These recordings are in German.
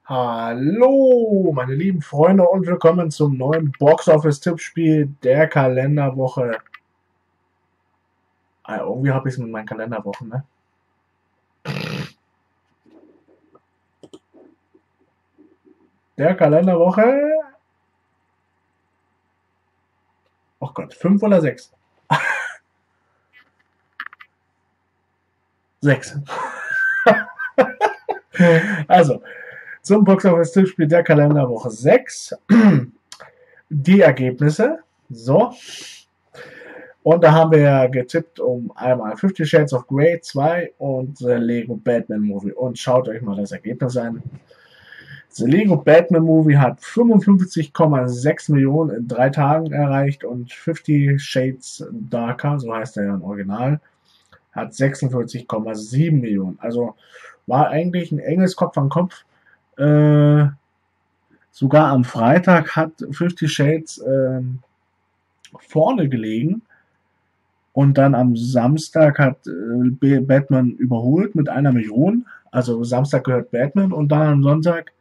Hallo, meine lieben Freunde und willkommen zum neuen Box-Office-Tippspiel der Kalenderwoche. Irgendwie habe ich es mit meinen Kalenderwochen, ne? Der Kalenderwoche, oh Gott, 5 oder 6? 6. Also, zum Box-Office-Tippspiel der Kalenderwoche 6. Die Ergebnisse. So. Und da haben wir ja getippt um einmal 50 Shades of Grey 2 und The Lego Batman Movie. Und schaut euch mal das Ergebnis an. The Lego Batman Movie hat 55,6 Millionen in 3 Tagen erreicht und 50 Shades Darker, so heißt er ja im Original, hat 46,7 Millionen. Also war eigentlich ein enges Kopf an Kopf. Sogar am Freitag hat 50 Shades vorne gelegen. Und dann am Samstag hat Batman überholt mit 1 Million. Also Samstag gehört Batman und dann am Sonntag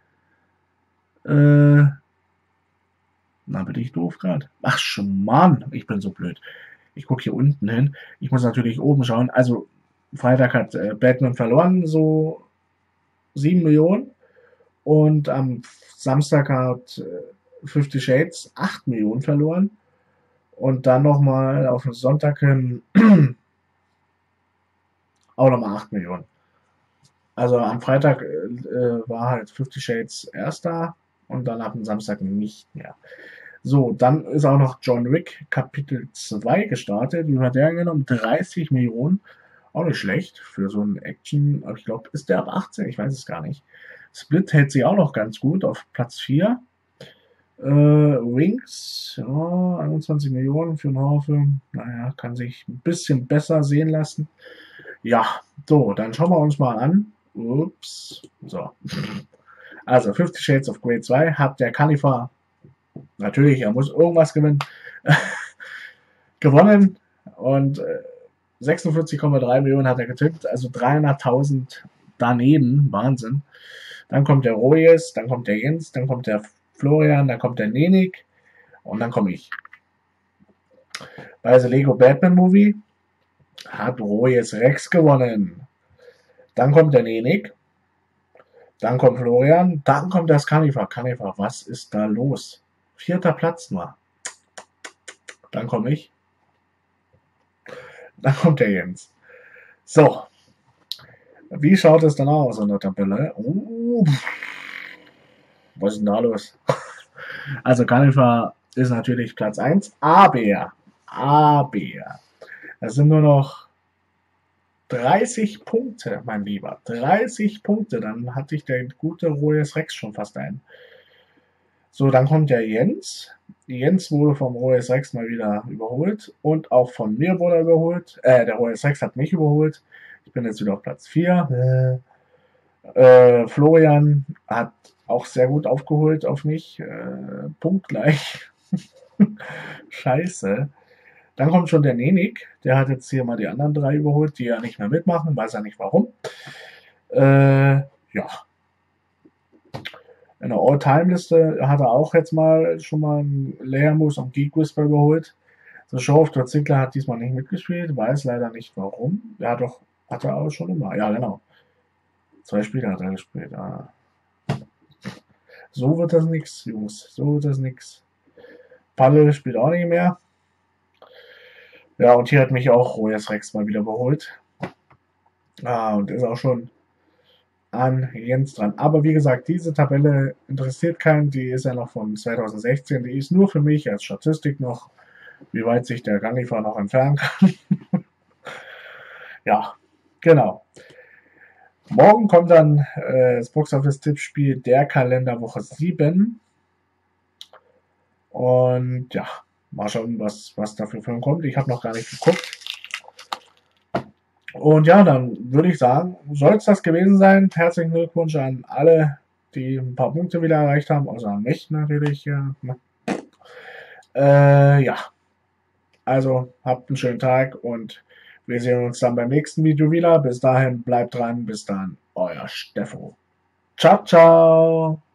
na, bin ich doof gerade. Ach, Mann, ich bin so blöd. Ich gucke hier unten hin. Ich muss natürlich oben schauen. Also, Freitag hat Batman verloren, so 7 Millionen. Und am Samstag hat 50 Shades 8 Millionen verloren. Und dann nochmal auf den Sonntag hin auch nochmal 8 Millionen. Also am Freitag war halt 50 Shades erster und dann ab dem Samstag nicht mehr. So, dann ist auch noch John Wick Kapitel 2 gestartet. Wie hat der genommen? 30 Millionen. Auch nicht schlecht für so einen Action. Aber ich glaube, ist der ab 18? Ich weiß es gar nicht. Split hält sich auch noch ganz gut auf Platz 4. Wings, ja, 21 Millionen für einen Horrorfilm. Naja, kann sich ein bisschen besser sehen lassen. Ja, so, dann schauen wir uns mal an. Ups, so. Also, 50 Shades of Grey 2 hat der Khalifa, natürlich, er muss irgendwas gewinnen, gewonnen und 46,3 Millionen hat er getippt, also 300.000 daneben, Wahnsinn. Dann kommt der Royes, dann kommt der Jens, dann kommt der Florian, dann kommt der Nenik und dann komme ich. Bei The Lego Batman Movie hat Royes Rex gewonnen. Dann kommt der Nenik, dann kommt Florian, dann kommt der Skanifa. Kanifa, was ist da los? 4. Platz nur. Dann komme ich. Dann kommt der Jens. So. Wie schaut es dann aus in der Tabelle? Was ist denn da los? Also Kanifa ist natürlich Platz 1, aber es sind nur noch 30 Punkte, mein Lieber. 30 Punkte, dann hatte ich der gute Royes Rex schon fast ein. So, dann kommt der Jens. Jens wurde vom Royes Rex mal wieder überholt und auch von mir wurde er überholt. Der Royes Rex hat mich überholt. Ich bin jetzt wieder auf Platz 4. Florian hat auch sehr gut aufgeholt auf mich. Punktgleich. Scheiße. Dann kommt schon der Nenik. Der hat jetzt hier mal die anderen 3 überholt, die ja nicht mehr mitmachen. Weiß ja nicht warum. Ja. In der All-Time-Liste hat er auch jetzt mal schon mal einen Leermus und Geek Whisper überholt. The Show of Todd Zinkler hat diesmal nicht mitgespielt, weiß leider nicht warum. Ja, doch, hat er auch schon immer. Ja, genau. 2 Spiele hat er gespielt. Ah. So wird das nix, Jungs. So wird das nix. Palle spielt auch nicht mehr. Ja, und hier hat mich auch Royes Rex mal wieder überholt. Und ist auch schon an Jens dran. Aber wie gesagt, diese Tabelle interessiert keinen. Die ist ja noch von 2016. Die ist nur für mich als Statistik noch, wie weit sich der Ganifa noch entfernen kann. Ja, genau. Morgen kommt dann das Box-Office-Tippspiel der Kalenderwoche 7. Und ja, mal schauen, was dafür für kommt. Ich habe noch gar nicht geguckt. Und ja, dann würde ich sagen, soll es das gewesen sein. Herzlichen Glückwunsch an alle, die ein paar Punkte wieder erreicht haben, außer an mich natürlich. Ja, ja. Also habt einen schönen Tag und wir sehen uns dann beim nächsten Video wieder. Bis dahin, bleibt dran. Bis dann, euer Steffo. Ciao, ciao.